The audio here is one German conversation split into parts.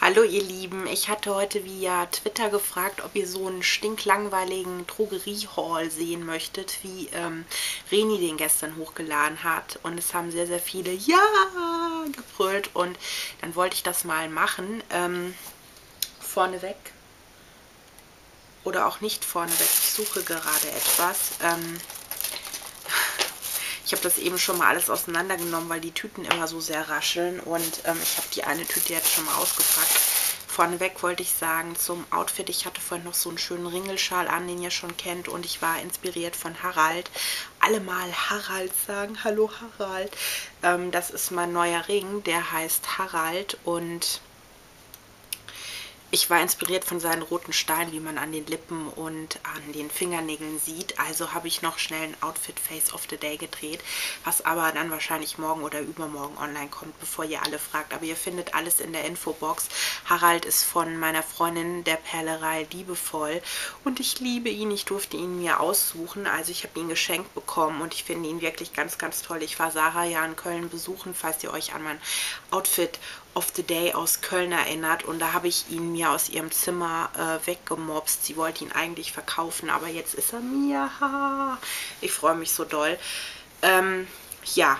Hallo ihr Lieben, ich hatte heute via Twitter gefragt, ob ihr so einen stinklangweiligen Drogerie-Haul sehen möchtet, wie Reni den gestern hochgeladen hat. Und es haben sehr, sehr viele Ja gebrüllt und dann wollte ich das mal machen. Vorneweg oder auch nicht vorneweg, ich suche gerade etwas. Ich habe das eben schon mal alles auseinandergenommen, weil die Tüten immer so sehr rascheln und ich habe die eine Tüte jetzt schon mal ausgepackt. Vorneweg wollte ich sagen, zum Outfit, ich hatte vorhin noch so einen schönen Ringelschal an, den ihr schon kennt, und ich war inspiriert von Harald. Alle mal Harald sagen, hallo Harald. Das ist mein neuer Ring, der heißt Harald und ich war inspiriert von seinen roten Steinen, wie man an den Lippen und an den Fingernägeln sieht. Also habe ich noch schnell ein Outfit Face of the Day gedreht, was aber dann wahrscheinlich morgen oder übermorgen online kommt, bevor ihr alle fragt. Aber ihr findet alles in der Infobox. Harald ist von meiner Freundin der Perlerei Liebevoll und ich liebe ihn. Ich durfte ihn mir aussuchen. Also ich habe ihn geschenkt bekommen und ich finde ihn wirklich ganz, ganz toll. Ich war Sarah ja in Köln besuchen, falls ihr euch an mein Outfit of the Day aus Köln erinnert, und da habe ich ihn mir aus ihrem Zimmer weggemobst. Sie wollte ihn eigentlich verkaufen, aber jetzt ist er mir. Ich freue mich so doll. Ja,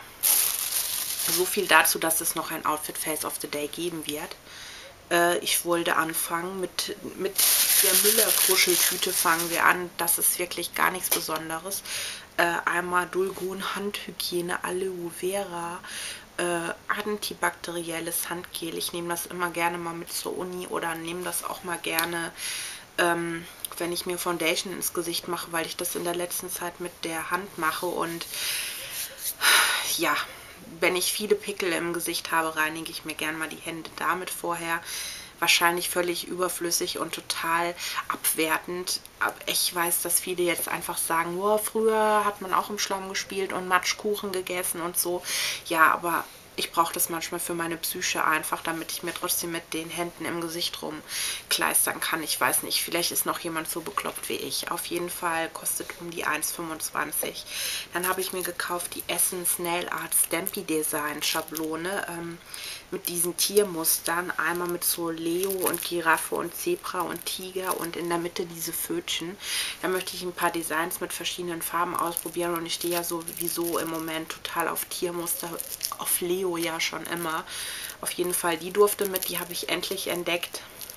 so viel dazu, dass es noch ein Outfit Face of the Day geben wird. Ich wollte anfangen mit der Müller-Kruscheltüte fangen wir an. Das ist wirklich gar nichts Besonderes. Einmal Dulgon Handhygiene Aloe Vera, antibakterielles Handgel. Ich nehme das immer gerne mal mit zur Uni oder nehme das auch mal gerne, wenn ich mir Foundation ins Gesicht mache, weil ich das in der letzten Zeit mit der Hand mache. Und ja, wenn ich viele Pickel im Gesicht habe, reinige ich mir gerne mal die Hände damit vorher. Wahrscheinlich völlig überflüssig und total abwertend. Aber ich weiß, dass viele jetzt einfach sagen, oh, früher hat man auch im Schlamm gespielt und Matschkuchen gegessen und so. Ja, aber ich brauche das manchmal für meine Psyche einfach, damit ich mir trotzdem mit den Händen im Gesicht rumkleistern kann. Ich weiß nicht, vielleicht ist noch jemand so bekloppt wie ich. Auf jeden Fall kostet um die 1,25. Dann habe ich mir gekauft die Essence Nail Art Stampy Design Schablone mit diesen Tiermustern. Einmal mit so Leo und Giraffe und Zebra und Tiger und in der Mitte diese Pfötchen. Da möchte ich ein paar Designs mit verschiedenen Farben ausprobieren und ich stehe ja sowieso im Moment total auf Tiermuster, auf Leo ja schon immer. Auf jeden Fall, die durfte mit, die habe ich endlich entdeckt.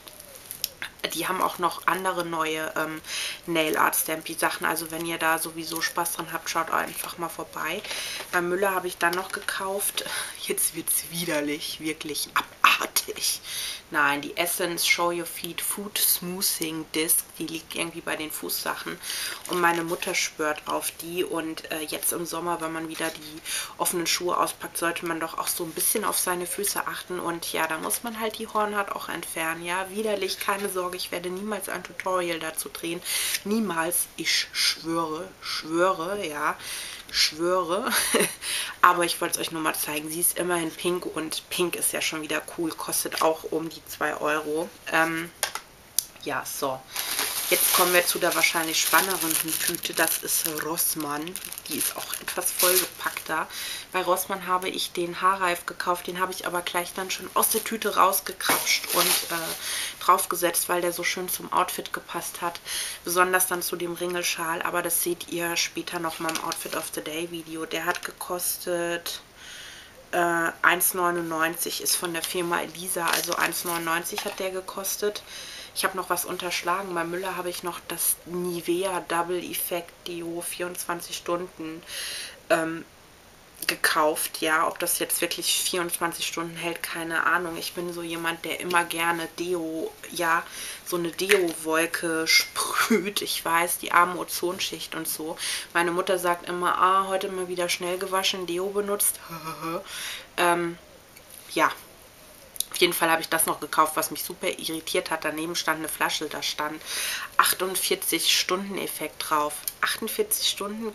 Die haben auch noch andere neue Nail Art Stampy Sachen. Also wenn ihr da sowieso Spaß dran habt, schaut einfach mal vorbei. Bei Müller habe ich dann noch gekauft. Jetzt wird es widerlich, wirklich abartig. Nein, die Essence Show Your Feet Foot Smoothing Disc, die liegt irgendwie bei den Fußsachen. Und meine Mutter schwört auf die. Und jetzt im Sommer, wenn man wieder die offenen Schuhe auspackt, sollte man doch auch so ein bisschen auf seine Füße achten. Und ja, da muss man halt die Hornhaut auch entfernen. Ja, widerlich, keine Sorge, ich werde niemals ein Tutorial dazu drehen. Niemals, ich schwöre, ja, schwöre. Aber ich wollte es euch nur mal zeigen. Sie ist immerhin pink und pink ist ja schon wieder cool. Kostet auch um die 2 Euro. Ja, so. Jetzt kommen wir zu der wahrscheinlich spannenderen Tüte. Das ist Rossmann. Die ist auch etwas vollgepackter. Bei Rossmann habe ich den Haarreif gekauft. Den habe ich aber gleich dann schon aus der Tüte rausgekrapscht und draufgesetzt, weil der so schön zum Outfit gepasst hat. Besonders dann zu dem Ringelschal. Aber das seht ihr später noch mal im Outfit of the Day Video. Der hat gekostet 1,99, ist von der Firma Elisa. Also 1,99 hat der gekostet. Ich habe noch was unterschlagen. Bei Müller habe ich noch das Nivea Double Effect Deo 24 Stunden gekauft. Ja, ob das jetzt wirklich 24 Stunden hält, keine Ahnung. Ich bin so jemand, der immer gerne Deo, ja, so eine Deo-Wolke sprüht. Ich weiß, die arme Ozonschicht und so. Meine Mutter sagt immer, heute mal wieder schnell gewaschen, Deo benutzt. Ja. Auf jeden Fall habe ich das noch gekauft, was mich super irritiert hat. Daneben stand eine Flasche, da stand 48-Stunden-Effekt drauf. 48 Stunden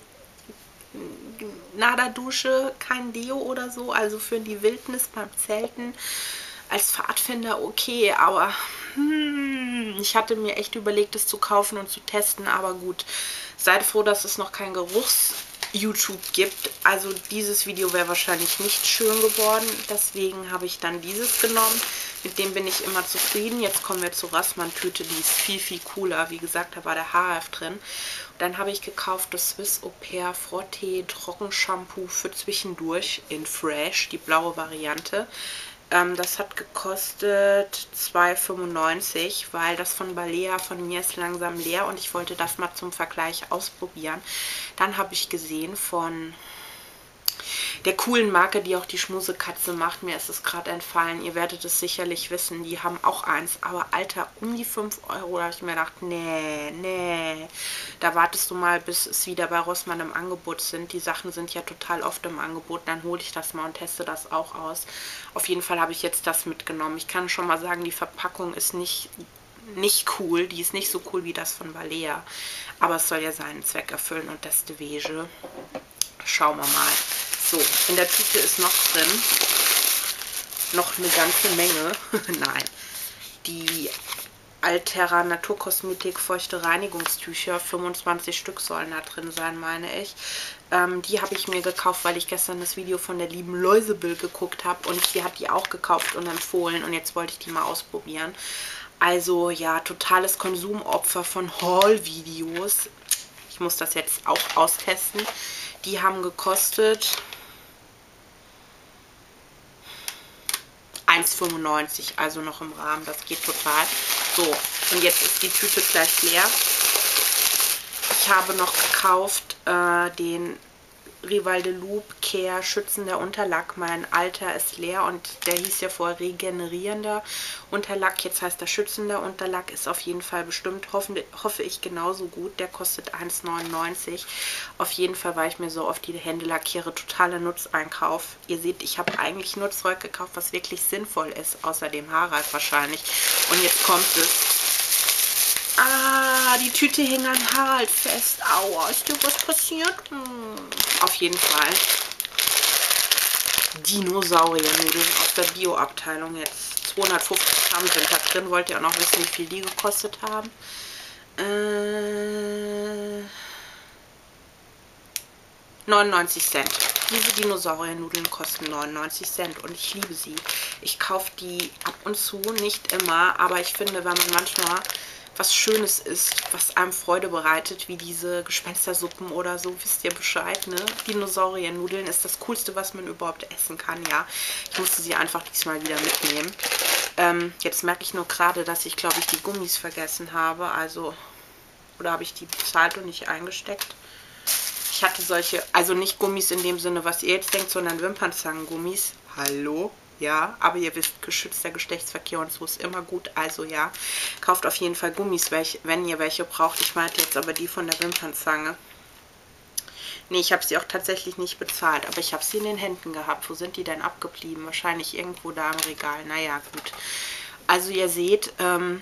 Nada-Dusche, kein Deo oder so. Also für die Wildnis beim Zelten als Pfadfinder okay, aber ich hatte mir echt überlegt, es zu kaufen und zu testen. Aber gut, seid froh, dass es noch kein Geruchs-YouTube gibt. Also dieses Video wäre wahrscheinlich nicht schön geworden. Deswegen habe ich dann dieses genommen. Mit dem bin ich immer zufrieden. Jetzt kommen wir zur Rossmann-Tüte, die ist viel, viel cooler. Wie gesagt, da war der HF drin. Und dann habe ich gekauft das Swiss Au Pair Frottee Trockenshampoo für zwischendurch in Fresh, die blaue Variante. Das hat gekostet 2,95 €, weil das von Balea von mir ist langsam leer und ich wollte das mal zum Vergleich ausprobieren. Dann habe ich gesehen von der coolen Marke, die auch die Schmusekatze macht, mir ist es gerade entfallen, ihr werdet es sicherlich wissen, die haben auch eins, aber Alter, um die 5 €, da habe ich mir gedacht, nee, da wartest du mal, bis es wieder bei Rossmann im Angebot sind. Die Sachen sind ja total oft im Angebot, dann hole ich das mal und teste das auch aus. Auf jeden Fall habe ich jetzt das mitgenommen. Ich kann schon mal sagen, die Verpackung ist nicht cool, die ist nicht so cool wie das von Balea, aber es soll ja seinen Zweck erfüllen und das Devege. Schauen wir mal. So, in der Tüte ist noch drin, noch eine ganze Menge, nein, die Altera Naturkosmetik feuchte Reinigungstücher, 25 Stück sollen da drin sein, meine ich. Die habe ich mir gekauft, weil ich gestern das Video von der lieben Läusebill geguckt habe und die hat die auch gekauft und empfohlen und jetzt wollte ich die mal ausprobieren. Also ja, totales Konsumopfer von Haul-Videos. Ich muss das jetzt auch austesten. Die haben gekostet 1,95 €, also noch im Rahmen, das geht total. So, und jetzt ist die Tüte gleich leer. Ich habe noch gekauft den Rival de Loup Care schützender Unterlack. Mein alter ist leer und der hieß ja vorher regenerierender Unterlack. Jetzt heißt er schützender Unterlack. Ist auf jeden Fall bestimmt, hoffe ich, genauso gut. Der kostet 1,99 €. Auf jeden Fall, weil ich mir so oft die Hände lackiere, totaler Nutzeinkauf. Ihr seht, ich habe eigentlich nur Zeug gekauft, was wirklich sinnvoll ist, außer dem Haarreif wahrscheinlich. Und jetzt kommt es. Ah, die Tüte hing an Haar halt fest. Aua, ist dir was passiert? Auf jeden Fall. Dinosauriernudeln aus der Bio-Abteilung. Jetzt 250 Gramm sind da drin. Wollt ihr auch noch wissen, wie viel die gekostet haben? 99 Cent. Diese Dinosauriernudeln kosten 99 Cent und ich liebe sie. Ich kaufe die ab und zu, nicht immer, aber ich finde, wenn man manchmal was Schönes isst, was einem Freude bereitet, wie diese Gespenstersuppen oder so, wisst ihr Bescheid, ne? Dinosauriernudeln ist das Coolste, was man überhaupt essen kann, ja. Ich musste sie einfach diesmal wieder mitnehmen. Jetzt merke ich nur gerade, dass ich, glaube ich, die Gummis vergessen habe, also, oder habe ich die bezahlt und nicht eingesteckt? Ich hatte solche, also nicht Gummis in dem Sinne, was ihr jetzt denkt, sondern Wimpernzangengummis. Hallo? Ja, aber ihr wisst, geschützter Geschlechtsverkehr und so ist immer gut. Also ja, kauft auf jeden Fall Gummis, wenn ihr welche braucht. Ich meinte jetzt aber die von der Wimpernzange. Nee, ich habe sie auch tatsächlich nicht bezahlt, aber ich habe sie in den Händen gehabt. Wo sind die denn abgeblieben? Wahrscheinlich irgendwo da im Regal. Naja, gut. Also ihr seht,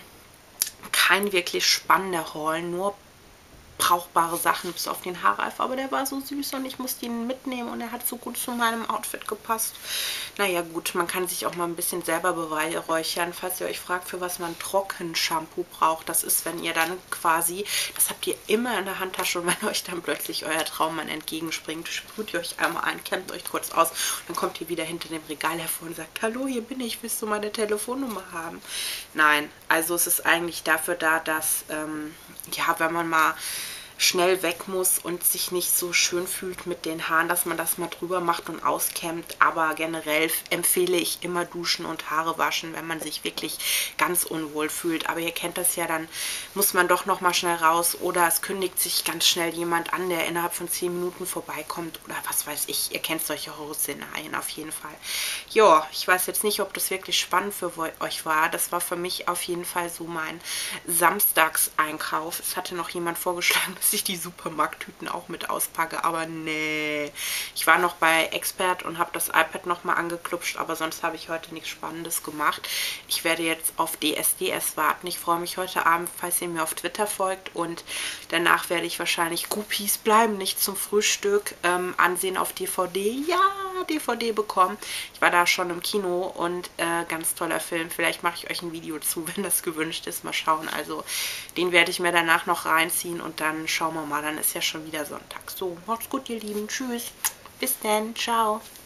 kein wirklich spannender Haul, nur brauchbare Sachen bis auf den Haarreif, aber der war so süß und ich musste ihn mitnehmen und er hat so gut zu meinem Outfit gepasst. Naja gut, man kann sich auch mal ein bisschen selber beweihräuchern, falls ihr euch fragt, für was man Trockenshampoo braucht. Das ist, wenn ihr dann quasi, das habt ihr immer in der Handtasche und wenn euch dann plötzlich euer Traummann entgegenspringt, sprüht ihr euch einmal ein, kämmt euch kurz aus und dann kommt ihr wieder hinter dem Regal hervor und sagt, hallo, hier bin ich, willst du meine Telefonnummer haben? Nein, also es ist eigentlich dafür da, dass, ja, wenn man mal schnell weg muss und sich nicht so schön fühlt mit den Haaren, dass man das mal drüber macht und auskämmt. Aber generell empfehle ich immer duschen und Haare waschen, wenn man sich wirklich ganz unwohl fühlt. Aber ihr kennt das ja, dann muss man doch noch mal schnell raus oder es kündigt sich ganz schnell jemand an, der innerhalb von 10 Minuten vorbeikommt oder was weiß ich. Ihr kennt solche Horrorszenarien auf jeden Fall. Ja, ich weiß jetzt nicht, ob das wirklich spannend für euch war. Das war für mich auf jeden Fall so mein Samstagseinkauf. Es hatte noch jemand vorgeschlagen, dass ich die Supermarkttüten auch mit auspacke, aber nee. Ich war noch bei Expert und habe das iPad nochmal angeklupscht, aber sonst habe ich heute nichts Spannendes gemacht. Ich werde jetzt auf DSDS warten. Ich freue mich heute Abend, falls ihr mir auf Twitter folgt und danach werde ich wahrscheinlich Groupies bleiben, nicht zum Frühstück, ansehen auf DVD. Ja, DVD bekommen. Ich war da schon im Kino und ganz toller Film. Vielleicht mache ich euch ein Video zu, wenn das gewünscht ist. Mal schauen. Also den werde ich mir danach noch reinziehen und dann schauen wir mal. Dann ist ja schon wieder Sonntag. So, macht's gut, ihr Lieben. Tschüss. Bis dann. Ciao.